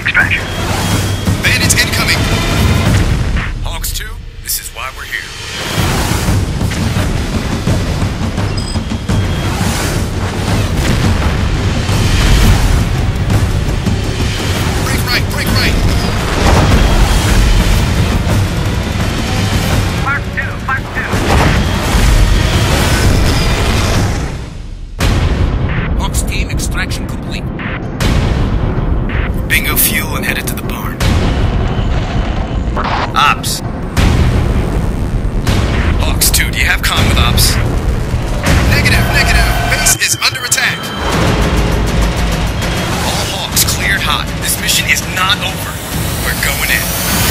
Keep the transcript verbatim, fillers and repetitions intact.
extraction. Bandits incoming! Hawks two, this is why we're here. Break right, break right! Mark two, Mark two. Hawks team, extraction complete. Bingo fuel and headed to the barn. Ops. Hawks two, do you have comm with Ops? Negative, negative. Base is under attack. All Hawks cleared hot. This mission is not over. We're going in.